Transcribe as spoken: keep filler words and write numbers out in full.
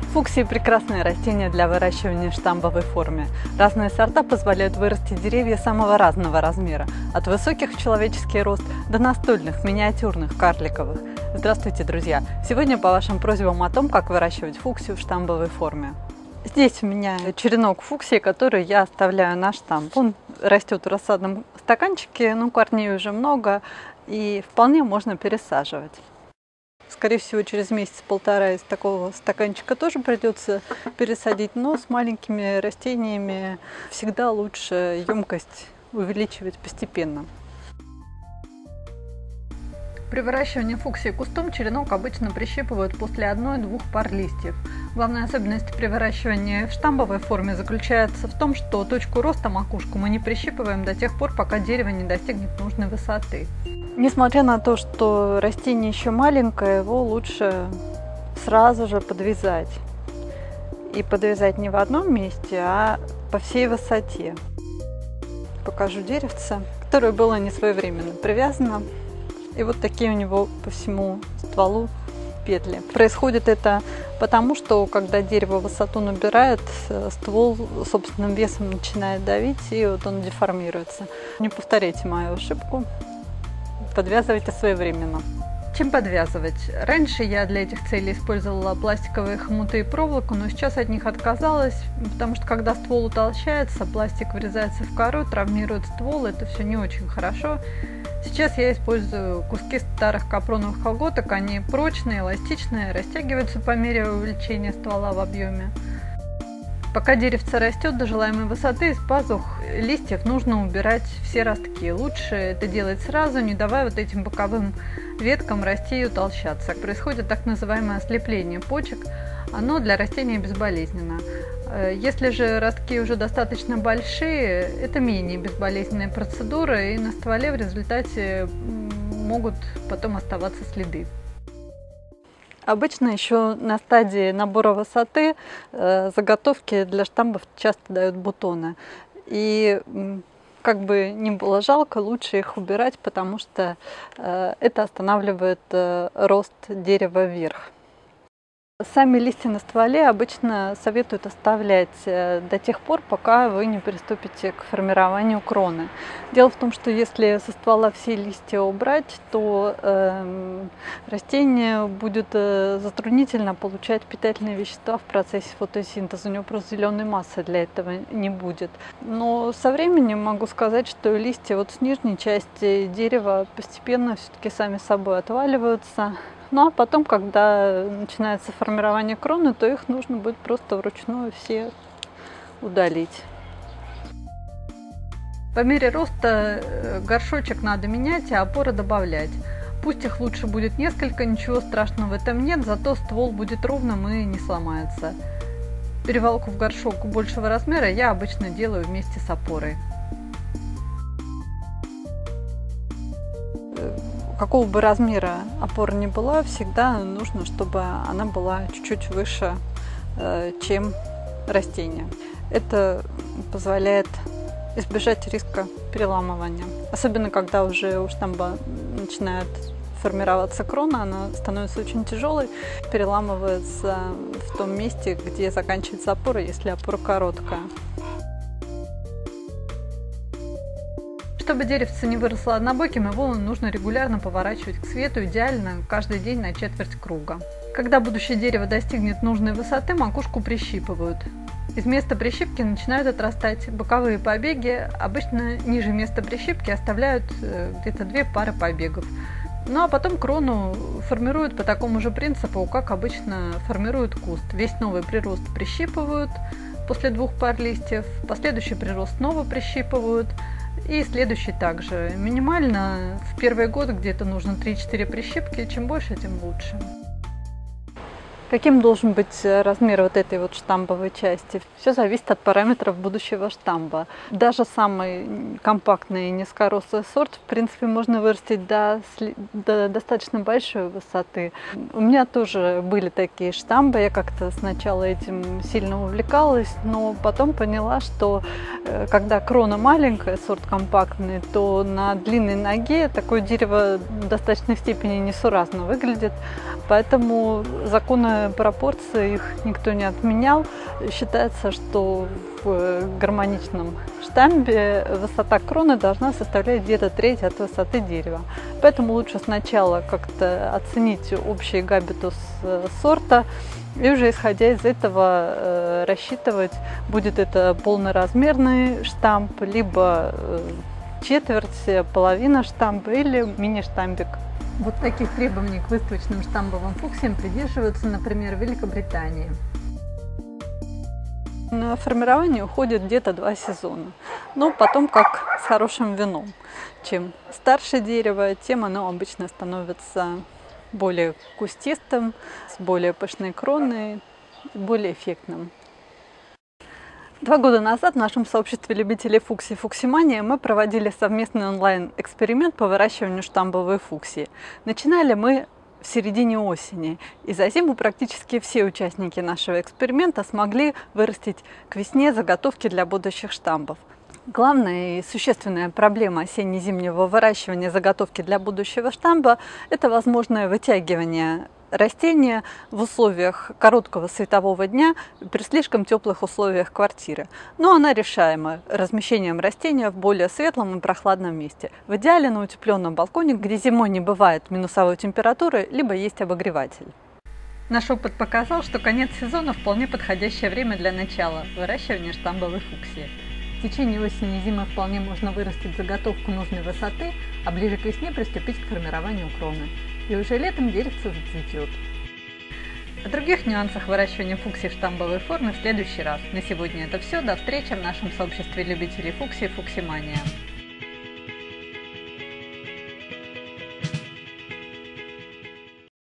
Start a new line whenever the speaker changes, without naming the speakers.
Фуксии – прекрасное растение для выращивания в штамбовой форме. Разные сорта позволяют вырастить деревья самого разного размера, от высоких в человеческий рост до настольных, миниатюрных, карликовых. Здравствуйте, друзья! Сегодня по вашим просьбам о том, как выращивать фуксию в штамбовой форме. Здесь у меня черенок фуксии, который я оставляю на штамб. Он растет в рассадном стаканчике, но корней уже много и вполне можно пересаживать. Скорее всего, через месяц-полтора из такого стаканчика тоже придется пересадить, но с маленькими растениями всегда лучше емкость увеличивать постепенно. При выращивании фуксии кустом черенок обычно прищипывают после одной-двух пар листьев. Главная особенность при выращивании в штамбовой форме заключается в том, что точку роста макушку мы не прищипываем до тех пор, пока дерево не достигнет нужной высоты. Несмотря на то, что растение еще маленькое, его лучше сразу же подвязать. И подвязать не в одном месте, а по всей высоте. Покажу деревце, которое было не своевременно привязано. И вот такие у него по всему стволу петли. Происходит это потому, что когда дерево высоту набирает, ствол собственным весом начинает давить, и вот он деформируется. Не повторяйте мою ошибку. Подвязывайте своевременно. Чем подвязывать? Раньше я для этих целей использовала пластиковые хомуты и проволоку, но сейчас от них отказалась, потому что когда ствол утолщается, пластик врезается в кору, травмирует ствол, это все не очень хорошо. Сейчас я использую куски старых капроновых колготок, они прочные, эластичные, растягиваются по мере увеличения ствола в объеме. Пока деревце растет до желаемой высоты, из пазух листьев нужно убирать все ростки. Лучше это делать сразу, не давая вот этим боковым веткам расти и утолщаться. Происходит так называемое ослепление почек. Оно для растения безболезненно. Если же ростки уже достаточно большие, это менее безболезненная процедура, и на стволе в результате могут потом оставаться следы. Обычно еще на стадии набора высоты э, заготовки для штамбов часто дают бутоны. И как бы ни было жалко, лучше их убирать, потому что э, это останавливает э, рост дерева вверх. Сами листья на стволе обычно советуют оставлять до тех пор, пока вы не приступите к формированию кроны. Дело в том, что если со ствола все листья убрать, то э, растение будет э, затруднительно получать питательные вещества в процессе фотосинтеза. У него просто зеленой массы для этого не будет. Но со временем могу сказать, что листья вот с нижней части дерева постепенно все-таки сами собой отваливаются. Ну а потом, когда начинается формирование кроны, то их нужно будет просто вручную все удалить. По мере роста горшочек надо менять, а опоры добавлять. Пусть их лучше будет несколько, ничего страшного в этом нет, зато ствол будет ровным и не сломается. Перевалку в горшок большего размера я обычно делаю вместе с опорой. Какого бы размера опора ни была, всегда нужно, чтобы она была чуть-чуть выше, чем растение. Это позволяет избежать риска переламывания. Особенно, когда уже у штамба начинает формироваться крона, она становится очень тяжелой, переламывается в том месте, где заканчивается опора, если опора короткая. Чтобы деревце не выросло однобоким, его нужно регулярно поворачивать к свету, идеально каждый день на четверть круга. Когда будущее дерево достигнет нужной высоты, макушку прищипывают. Из места прищипки начинают отрастать боковые побеги, обычно ниже места прищипки оставляют где-то две пары побегов. Ну а потом крону формируют по такому же принципу, как обычно формируют куст. Весь новый прирост прищипывают после двух пар листьев, последующий прирост снова прищипывают. И следующий также. Минимально в первый год где-то нужно три-четыре прищипки, чем больше, тем лучше. Каким должен быть размер вот этой вот штамбовой части? Все зависит от параметров будущего штамба. Даже самый компактный и низкорослый сорт, в принципе, можно вырастить до, до достаточно большой высоты. У меня тоже были такие штамбы, я как-то сначала этим сильно увлекалась, но потом поняла, что когда крона маленькая, сорт компактный, то на длинной ноге такое дерево в достаточной степени несуразно выглядит, поэтому законы нормы, пропорции, их никто не отменял. Считается, что в гармоничном штамбе высота кроны должна составлять где-то треть от высоты дерева. Поэтому лучше сначала как-то оценить общий габитус сорта и уже исходя из этого э, рассчитывать, будет это полноразмерный штамп, либо э, четверть, половина штампа или мини-штамбик. Вот таких требований к выставочным штамбовым фуксиям придерживаются, например, в Великобритании. На формирование уходит где-то два сезона, но потом как с хорошим вином. Чем старше дерево, тем оно обычно становится более кустистым, с более пышной кроной, более эффектным. Два года назад в нашем сообществе любителей фуксий «Фуксимания» мы проводили совместный онлайн-эксперимент по выращиванию штамбовой фуксии. Начинали мы в середине осени, и за зиму практически все участники нашего эксперимента смогли вырастить к весне заготовки для будущих штамбов. Главная и существенная проблема осенне-зимнего выращивания заготовки для будущего штамба – это возможное вытягивание растения в условиях короткого светового дня при слишком теплых условиях квартиры. Но она решаема размещением растения в более светлом и прохладном месте. В идеале на утепленном балконе, где зимой не бывает минусовой температуры, либо есть обогреватель. Наш опыт показал, что конец сезона вполне подходящее время для начала выращивания штамбовой фуксии. В течение осени и зимы вполне можно вырастить заготовку нужной высоты, а ближе к весне приступить к формированию кроны. И уже летом деревце зацветет. О других нюансах выращивания фуксий в штамбовой форме в следующий раз. На сегодня это все. До встречи в нашем сообществе любителей фуксий «Фуксимания».